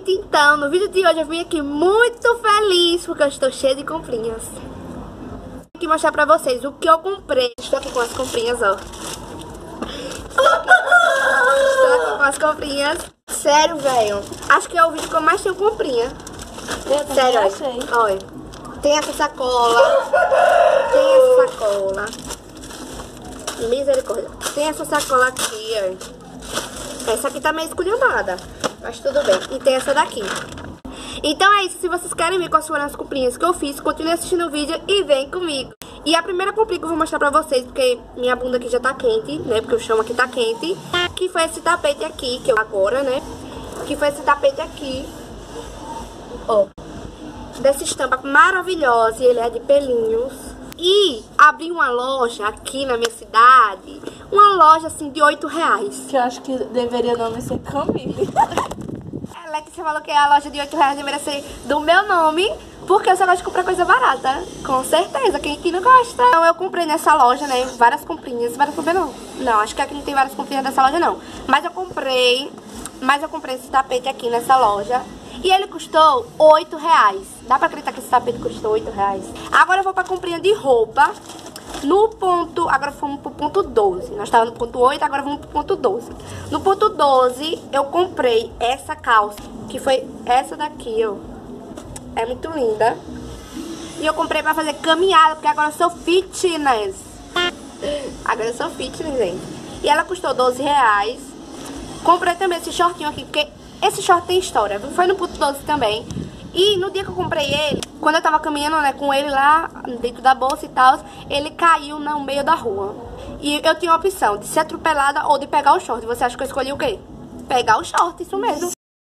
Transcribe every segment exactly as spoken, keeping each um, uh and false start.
Gente, então, no vídeo de hoje eu vim aqui muito feliz porque eu estou cheia de comprinhas. Vou aqui mostrar pra vocês o que eu comprei. Estou aqui com as comprinhas, ó. Estou aqui, estou aqui com as comprinhas. Sério, velho. Acho que é o vídeo que eu mais tenho comprinha. Eu Sério, achei. olha. Tem essa sacola. Tem essa sacola. Misericórdia. Tem essa sacola aqui, ó. Essa aqui tá meio esculhambada, mas tudo bem. E tem essa daqui. Então é isso. Se vocês querem ver quais foram as comprinhas que eu fiz, continue assistindo o vídeo e vem comigo. E a primeira comprinha que eu vou mostrar pra vocês, porque minha bunda aqui já tá quente, né? Porque o chão aqui tá quente. Que foi esse tapete aqui, que eu agora, né? Que foi esse tapete aqui. Ó. Dessa estampa maravilhosa. E ele é de pelinhos. E abri uma loja aqui na minha cidade. Uma loja assim de oito reais. Que eu acho que deveria o nome ser Camille. A Letícia falou que a loja de oito reais deveria ser do meu nome, porque eu só gosto de comprar coisa barata. Com certeza, quem aqui não gosta. Então eu comprei nessa loja, né, várias comprinhas. Várias comprinhas não. Não, acho que aqui não tem várias comprinhas dessa loja não. Mas eu comprei, mas eu comprei esse tapete aqui nessa loja. E ele custou oito reais. Dá pra acreditar que esse tapete custou oito reais? Agora eu vou pra comprinha de roupa. No ponto... Agora fomos pro ponto doze. Nós estávamos no ponto oito, agora vamos pro ponto doze. No ponto doze, eu comprei essa calça. Que foi essa daqui, ó. É muito linda. E eu comprei pra fazer caminhada, porque agora eu sou fitness. Agora eu sou fitness, gente. E ela custou doze reais. Comprei também esse shortinho aqui, porque esse short tem história. Foi no ponto doze também. E no dia que eu comprei ele, quando eu tava caminhando, né, com ele lá dentro da bolsa e tal, ele caiu no meio da rua. E eu tinha a opção de ser atropelada ou de pegar o short. Você acha que eu escolhi o quê? Pegar o short, isso mesmo.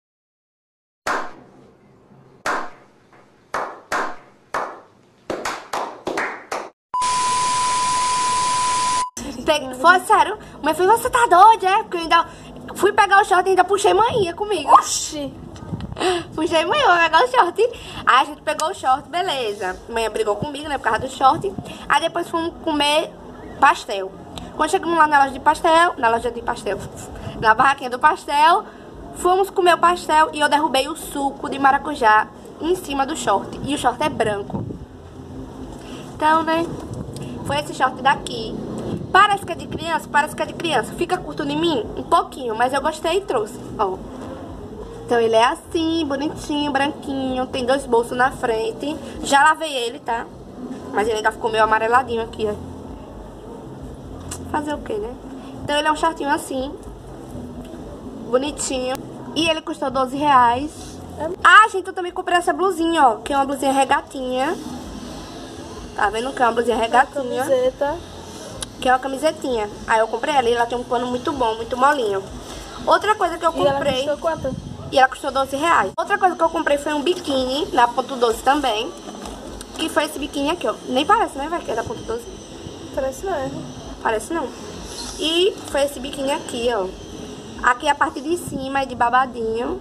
Peguei, foi sério. Mãe falou, você tá doida, é? Porque eu ainda fui pegar o short e ainda puxei manhinha comigo. Oxi! Puxei mãe, vou pegar o short. Aí a gente pegou o short, beleza. Mãe brigou comigo, né, por causa do short. Aí depois fomos comer pastel. Quando chegamos lá na loja de pastel, na loja de pastel, na barraquinha do pastel, fomos comer o pastel e eu derrubei o suco de maracujá em cima do short. E o short é branco. Então, né, foi esse short daqui. Parece que é de criança, parece que é de criança. Fica curto em mim? Um pouquinho, mas eu gostei e trouxe, ó. Então ele é assim, bonitinho, branquinho, tem dois bolsos na frente. Já lavei ele, tá? Mas ele ainda ficou meio amareladinho aqui, ó. Fazer o que, né? Então ele é um shortinho assim, bonitinho. E ele custou doze reais. Ah, gente, eu também comprei essa blusinha, ó. Que é uma blusinha regatinha. Tá vendo que é uma blusinha regatinha? Uma camiseta. Que é uma camisetinha. Aí eu comprei ela e ela tem um pano muito bom, muito molinho. Outra coisa que eu comprei... E ela custou quanto? E ela custou doze reais. Outra coisa que eu comprei foi um biquíni, na ponto doze também. Que foi esse biquíni aqui, ó. Nem parece, né, vai que é da ponto doze. Parece não. Parece não. E foi esse biquíni aqui, ó. Aqui a parte de cima é de babadinho.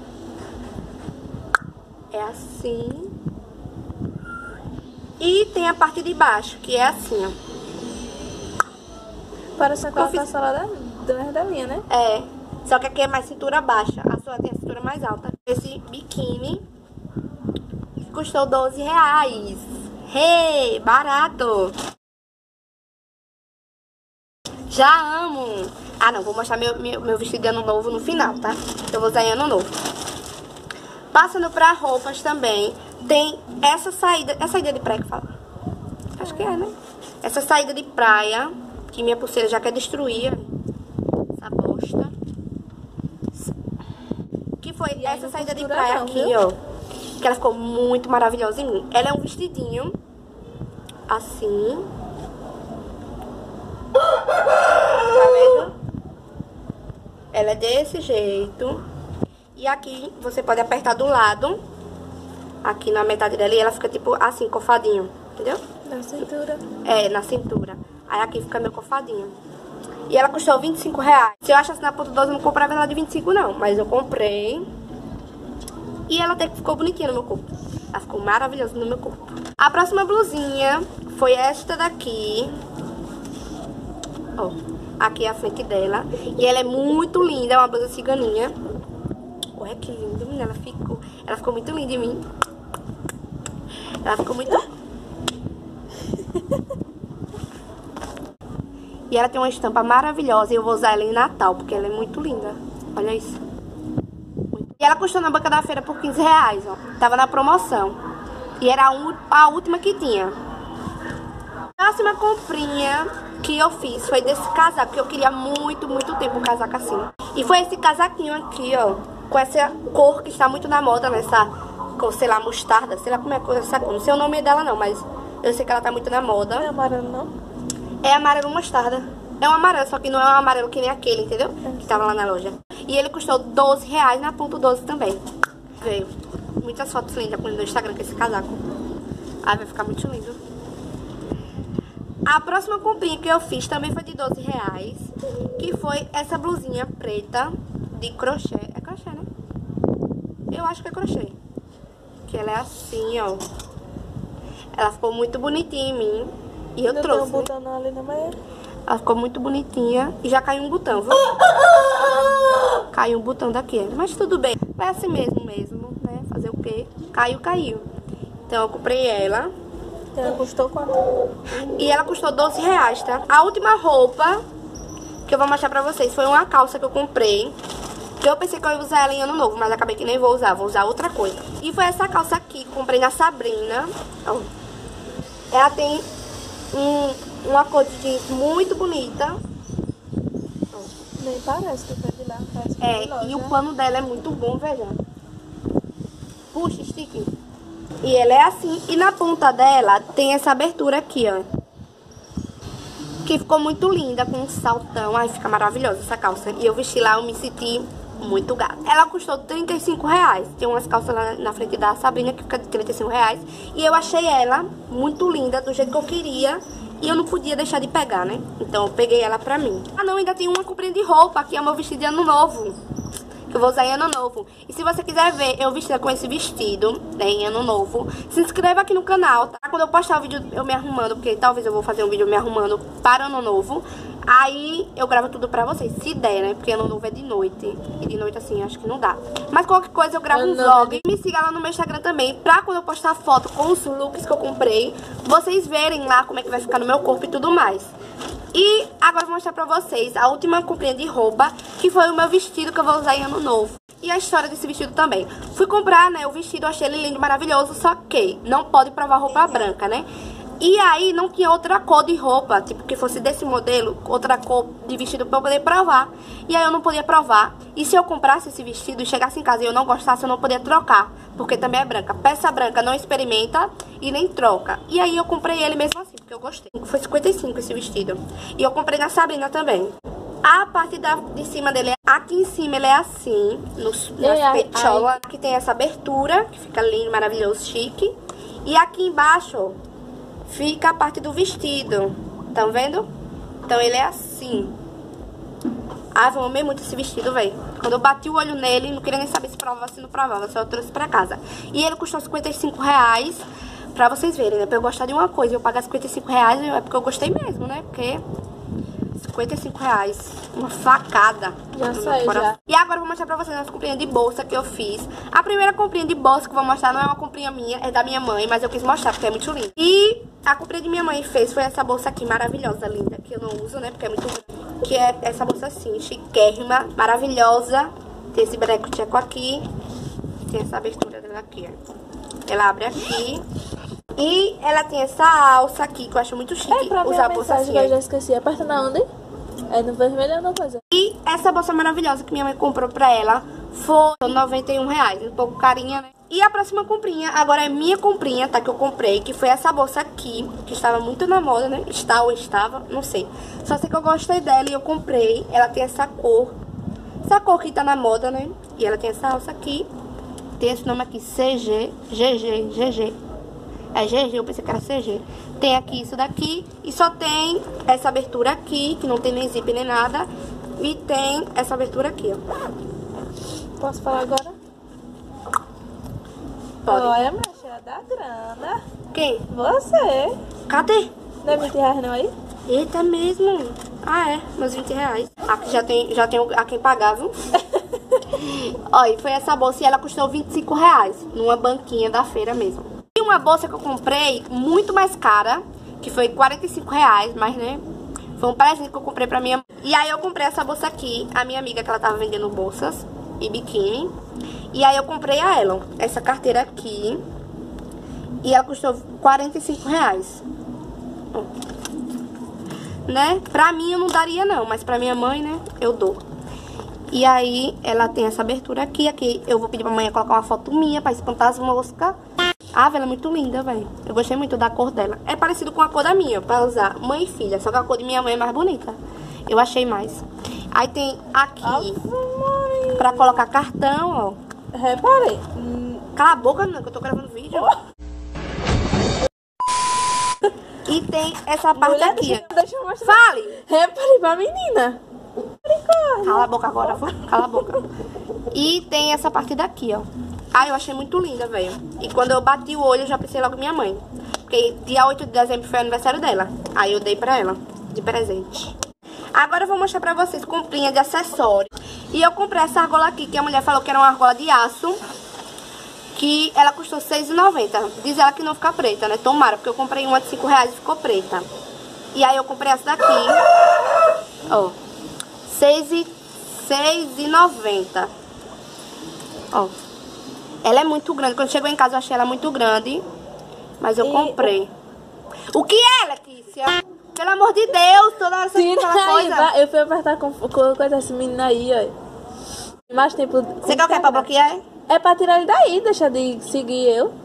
É assim. E tem a parte de baixo, que é assim, ó. Parece aquela Confi... caçola da, da, da minha, né? É. Só que aqui é mais cintura baixa. A sua tem a cintura mais alta. Esse biquíni custou doze reais. Hey, barato. Já amo. Ah, não. Vou mostrar meu, meu, meu vestido de ano novo no final, tá? Eu vou usar em ano novo. Passando pra roupas também. Tem essa saída... É saída de praia que fala? Acho que é, né? Essa saída de praia. Que minha pulseira já quer destruir. Essa bosta. Que foi e essa saída de praia não, aqui, viu? Ó. Que ela ficou muito maravilhosa em mim. Ela é um vestidinho. Assim. Tá vendo? Ela é desse jeito. E aqui você pode apertar do lado. Aqui na metade dela. E ela fica tipo assim, cofadinho. Entendeu? Na cintura. É, na cintura. Aí aqui fica meio cofadinho. E ela custou vinte e cinco reais. Se eu achasse na ponto doze, eu não comprava ela de vinte e cinco não. Mas eu comprei. E ela até que ficou bonitinha no meu corpo. Ela ficou maravilhosa no meu corpo. A próxima blusinha foi esta daqui. Ó, aqui é a frente dela. E ela é muito linda, é uma blusa ciganinha. Olha que lindo, menina. Ela ficou, ela ficou muito linda em mim. Ela ficou muito... E ela tem uma estampa maravilhosa. E eu vou usar ela em Natal, porque ela é muito linda. Olha isso. E ela custou na banca da feira por quinze reais, ó. Tava na promoção. E era a última que tinha. A próxima comprinha que eu fiz foi desse casaco, que eu queria muito, muito tempo um casaco assim. E foi esse casaquinho aqui, ó, com essa cor que está muito na moda, nessa cor, sei lá, mostarda, sei lá como é essa cor. Não sei o nome dela não, mas eu sei que ela tá muito na moda. Não é amarelo não? É amarelo mostarda. É um amarelo, só que não é um amarelo que nem aquele, entendeu? Que tava lá na loja. E ele custou doze reais na ponto doze também. Veio muitas fotos lindas no Instagram com esse casaco. Aí vai ficar muito lindo. A próxima comprinha que eu fiz também foi de doze reais. Que foi essa blusinha preta de crochê. É crochê, né? Eu acho que é crochê. Que ela é assim, ó. Ela ficou muito bonitinha em mim. E eu Não trouxe. tem um botão não ali na manhã. Ela ficou muito bonitinha. E já caiu um botão, viu? Caiu um botão daqui. Mas tudo bem. Vai assim mesmo, mesmo, né? Fazer o quê? Caiu, caiu. Então eu comprei ela. Ela custou quanto? E ela custou doze reais, tá? A última roupa que eu vou mostrar pra vocês foi uma calça que eu comprei. Que eu pensei que eu ia usar ela em ano novo, mas acabei que nem vou usar. Vou usar outra coisa. E foi essa calça aqui que comprei na Sabrina. Ó. Ela tem um, uma cor de jeans muito bonita. Nem parece que foi de lá. Parece que É, foi de loja. e o pano dela é muito bom, veja. Puxa, estique. E ela é assim. E na ponta dela tem essa abertura aqui, ó. Que ficou muito linda, com um saltão. Ai, fica maravilhosa essa calça. E eu vesti lá, eu me senti muito gata. Ela custou trinta e cinco reais. Tem umas calças lá na frente da Sabrina que fica de trinta e cinco reais. E eu achei ela muito linda, do jeito que eu queria. E eu não podia deixar de pegar, né? Então eu peguei ela pra mim. Ah não, ainda tem uma comprinha de roupa, que é o meu vestido de ano novo. Que eu vou usar em ano novo. E se você quiser ver eu vestida com esse vestido, né, em ano novo, se inscreva aqui no canal, tá? Quando eu postar o vídeo eu me arrumando, porque talvez eu vou fazer um vídeo me arrumando para ano novo, aí eu gravo tudo pra vocês, se der, né? Porque ano novo é de noite. E de noite assim, acho que não dá. Mas qualquer coisa eu gravo um vlog. Me siga lá no meu Instagram também, pra quando eu postar foto com os looks que eu comprei, vocês verem lá como é que vai ficar no meu corpo e tudo mais. E agora eu vou mostrar pra vocês a última comprinha de roupa, que foi o meu vestido que eu vou usar em ano novo. E a história desse vestido também. Fui comprar, né, o vestido, achei ele lindo, maravilhoso, só que não pode provar roupa branca, né? E aí não tinha outra cor de roupa, tipo, que fosse desse modelo, outra cor de vestido pra eu poder provar. E aí eu não podia provar. E se eu comprasse esse vestido e chegasse em casa e eu não gostasse, eu não podia trocar, porque também é branca. Peça branca não experimenta e nem troca. E aí eu comprei ele mesmo assim, porque eu gostei. Foi cinquenta e cinco esse vestido. E eu comprei na Sabrina também. A parte da, de cima dele, aqui em cima ele é assim, nos, nas peitolas. Aqui tem essa abertura, que fica lindo, maravilhoso, chique. E aqui embaixo, ó, fica a parte do vestido. Estão vendo? Então ele é assim. Ah, eu amei muito esse vestido, velho. Quando eu bati o olho nele, não queria nem saber se provava, se não provava. Só eu trouxe pra casa. E ele custou cinquenta e cinco reais. Pra vocês verem, né? Pra eu gostar de uma coisa e eu pagar cinquenta e cinco reais, é porque eu gostei mesmo, né? Porque cinquenta e cinco reais, uma facada. Já saiu, já. E agora eu vou mostrar pra vocês as comprinhas de bolsa que eu fiz. A primeira comprinha de bolsa que eu vou mostrar não é uma comprinha minha, é da minha mãe, mas eu quis mostrar porque é muito linda. E a comprinha de minha mãe fez foi essa bolsa aqui, maravilhosa, linda, que eu não uso, né, porque é muito grande. Que é essa bolsa assim, chiquérrima, maravilhosa. Tem esse breco-tcheco aqui. Tem essa abertura dela aqui, ó. Ela abre aqui. E ela tem essa alça aqui, que eu acho muito chique. É pra usar a bolsa assim. Que eu já esqueci. Aperta na onde? É no vermelho ou não fazer? E essa bolsa maravilhosa que minha mãe comprou pra ela foi noventa e um reais. Um pouco carinha, né? E a próxima comprinha, agora é minha comprinha, tá? Que eu comprei, que foi essa bolsa aqui, que estava muito na moda, né? Está ou estava, não sei. Só sei que eu gostei dela e eu comprei. Ela tem essa cor. Essa cor que tá na moda, né? E ela tem essa alça aqui. Tem esse nome aqui, C G, G G, G G. É G G, eu pensei que era C G. Tem aqui isso daqui. E só tem essa abertura aqui, que não tem nem zip nem nada. E tem essa abertura aqui, ó. Posso falar agora? Pode. Olha, minha cheia da grana. Quem? Você. Cadê? Não é vinte reais não aí? Eita mesmo. Ah, é. Meus vinte reais. Aqui já tem, já tem a quem pagar, viu? Olha, foi essa bolsa e ela custou vinte e cinco reais. Numa banquinha da feira mesmo. E uma bolsa que eu comprei muito mais cara, que foi quarenta e cinco reais, mas né, foi um presente que eu comprei pra minha. E aí eu comprei essa bolsa aqui, a minha amiga que ela tava vendendo bolsas e biquíni. E aí eu comprei a ela, essa carteira aqui. E ela custou quarenta e cinco reais. Né? Pra mim eu não daria não, mas pra minha mãe, né, eu dou. E aí ela tem essa abertura aqui, aqui eu vou pedir pra mãe colocar uma foto minha pra espantar as moscas. Ah, ela é muito linda, velho. Eu gostei muito da cor dela. É parecido com a cor da minha, pra usar mãe e filha. Só que a cor de minha mãe é mais bonita. Eu achei mais. Aí tem aqui pra colocar cartão, ó. Reparei. Cala a boca, não, que eu tô gravando vídeo. E tem essa parte Mulher, aqui. deixa, deixa eu mostrar. Fale! Reparei pra menina. Cala a boca agora, cala a boca. E tem essa parte daqui, ó. Ah, eu achei muito linda, velho. E quando eu bati o olho, eu já pensei logo em minha mãe. Porque dia oito de dezembro foi o aniversário dela. Aí eu dei pra ela, de presente. Agora eu vou mostrar pra vocês comprinha de acessório. E eu comprei essa argola aqui, que a mulher falou que era uma argola de aço. Que ela custou seis reais e noventa centavos. Diz ela que não fica preta, né? Tomara, porque eu comprei uma de cinco reais e ficou preta. E aí eu comprei essa daqui. Ó. seis reais e noventa centavos. Ó. Ela é muito grande. Quando chegou em casa eu achei ela muito grande. Mas eu e... comprei. O que é, Letícia? Pelo amor de Deus, toda hora você Tira fala aquela aí, coisa. vai. Eu fui apertar com, com, com essa menina aí, ó. Mais tempo. Você quer o que é pra bloquear? É pra tirar ele daí, deixa de seguir eu.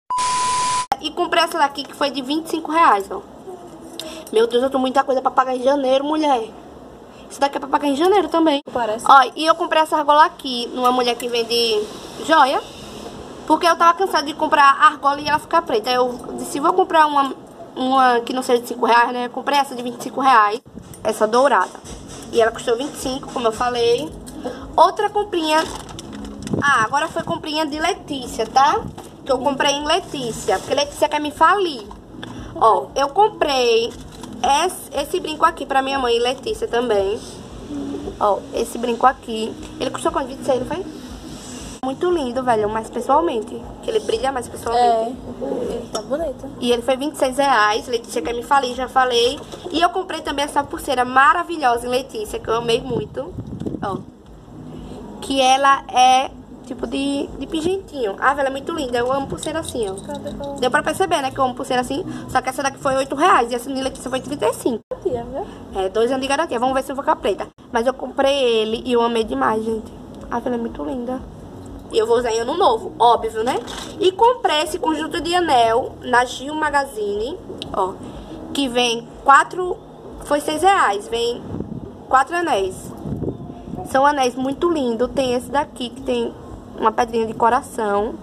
E comprei essa daqui que foi de vinte e cinco reais, ó. Meu Deus, eu tenho muita coisa pra pagar em janeiro, mulher. Isso daqui é pra pagar em janeiro também. Parece. Ó, e eu comprei essa argola aqui numa mulher que vende joia. Porque eu tava cansada de comprar a argola e ela ficar preta. Aí eu disse, vou comprar uma, uma que não seja de cinco reais, né? Eu comprei essa de vinte e cinco reais. Essa dourada. E ela custou vinte e cinco, como eu falei. Outra comprinha... Ah, agora foi comprinha de Letícia, tá? Que eu comprei em Letícia. Porque Letícia quer me falir. Ó, eu comprei esse, esse brinco aqui pra minha mãe e Letícia também. Ó, esse brinco aqui. Ele custou quanto? vinte e seis, não foi? Muito lindo, velho, mas pessoalmente. Que ele brilha mais pessoalmente. É, ele tá bonito. E ele foi vinte e seis reais. Letícia quer me falir, já falei. E eu comprei também essa pulseira maravilhosa em Letícia, que eu amei muito. Ó. Que ela é tipo de, de pingentinho. Ah, ela é muito linda. Eu amo pulseira assim, ó. Deu pra perceber, né? Que eu amo pulseira assim. Só que essa daqui foi oito reais. E essa de Letícia foi trinta e cinco. É, dois anos de garantia. Vamos ver se eu vou ficar preta. Mas eu comprei ele e eu amei demais, gente. Ah, ela é muito linda. E eu vou usar em ano novo, óbvio, né? E comprei esse conjunto de anel na Gil Magazine. Ó. Que vem quatro... Foi seis reais. Vem quatro anéis. São anéis muito lindos. Tem esse daqui que tem uma pedrinha de coração.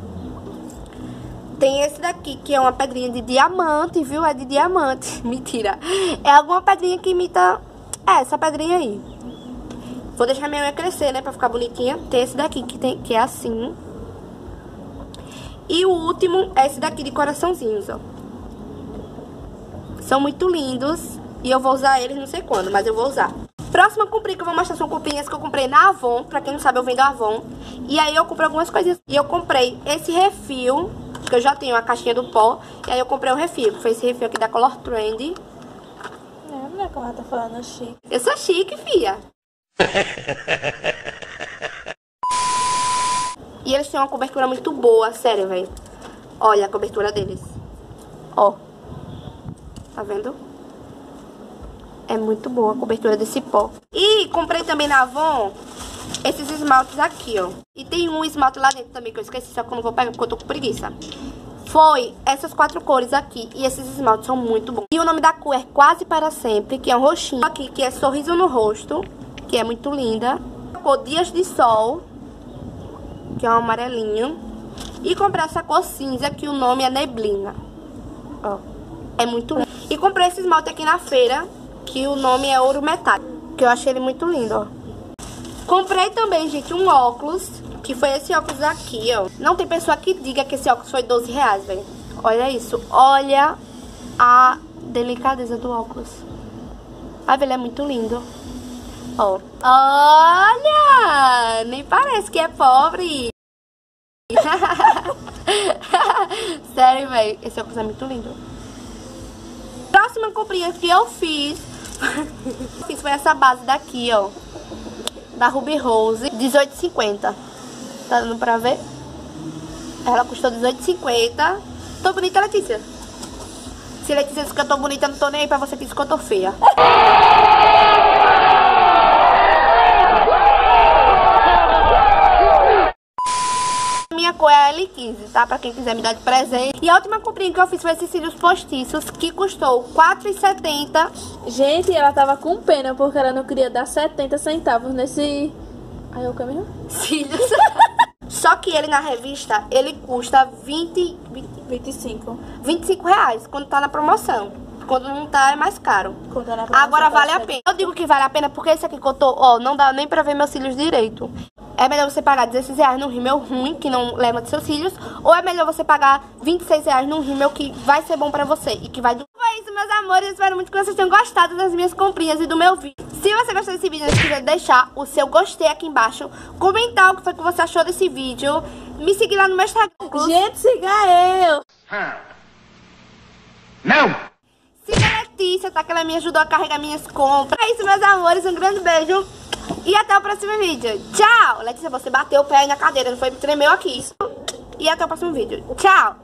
Tem esse daqui que é uma pedrinha de diamante, viu? É de diamante. Mentira. É alguma pedrinha que imita essa pedrinha aí. Vou deixar minha unha crescer, né? Pra ficar bonitinha. Tem esse daqui que, tem, que é assim. E o último é esse daqui de coraçãozinhos, ó. São muito lindos. E eu vou usar eles não sei quando, mas eu vou usar. Próxima comprinha que eu vou mostrar são comprinhas que eu comprei na Avon. Pra quem não sabe, eu vendo Avon. E aí eu comprei algumas coisinhas. E eu comprei esse refil, que eu já tenho a caixinha do pó. E aí eu comprei um refil, que foi esse refil aqui da Color Trend. É, a mulher como ela tá falando chique. Eu sou chique, fia. E eles têm uma cobertura muito boa, sério, velho. Olha a cobertura deles. Ó. Tá vendo? É muito boa a cobertura desse pó. E comprei também na Avon esses esmaltes aqui, ó. E tem um esmalte lá dentro também que eu esqueci, só que eu não vou pegar porque eu tô com preguiça. Foi essas quatro cores aqui. E esses esmaltes são muito bons. E o nome da cor é Quase Para Sempre, que é um roxinho. Aqui, que é Sorriso no Rosto, que é muito linda. A cor Dias de Sol, que é um amarelinho. E comprei essa cor cinza, que o nome é Neblina. Ó, é muito lindo. E comprei esse esmalte aqui na feira, que o nome é Ouro Metálico, que eu achei ele muito lindo, ó. Comprei também, gente, um óculos, que foi esse óculos aqui, ó. Não tem pessoa que diga que esse óculos foi doze reais, velho. Olha isso, olha a delicadeza do óculos. Ah, ele é muito lindo. Ó. Olha! Nem parece que é pobre. Sério, velho. Esse óculos é muito lindo. Próxima comprinha que eu fiz fiz foi essa base daqui, ó, da Ruby Rose, dezoito reais e cinquenta centavos. Tá dando pra ver? Ela custou dezoito reais e cinquenta centavos. Tô bonita, Letícia? Se Letícia diz que eu tô bonita, eu não tô nem aí pra você que diz que eu tô feia. Minha cor é a L quinze, tá? Pra quem quiser me dar de presente. E a última comprinha que eu fiz foi esses cílios postiços, que custou quatro reais e setenta centavos. Gente, ela tava com pena porque ela não queria dar setenta centavos nesse... Aí eu mesmo? Cílios. Só que ele na revista, ele custa vinte, vinte, vinte e cinco. vinte e cinco reais quando tá na promoção. Quando não tá, é mais caro. Quando tá na promoção, agora tá vale a certo. pena. Eu digo que vale a pena porque esse aqui que eu tô, ó, não dá nem pra ver meus cílios direito. É melhor você pagar dezesseis reais num rímel ruim, que não leva dos seus cílios, ou é melhor você pagar vinte e seis reais num rímel que vai ser bom pra você e que vai... Foi isso, meus amores. Eu espero muito que vocês tenham gostado das minhas comprinhas e do meu vídeo. Se você gostou desse vídeo, não esqueça de deixar o seu gostei aqui embaixo, comentar o que foi que você achou desse vídeo, me seguir lá no meu Instagram. Gente, siga eu! Não! Siga a Letícia, tá? Que ela me ajudou a carregar minhas compras. É isso, meus amores. Um grande beijo. E até o próximo vídeo. Tchau! Letícia, você bateu o pé aí na cadeira, não foi? Tremeu aqui. E até o próximo vídeo. Tchau!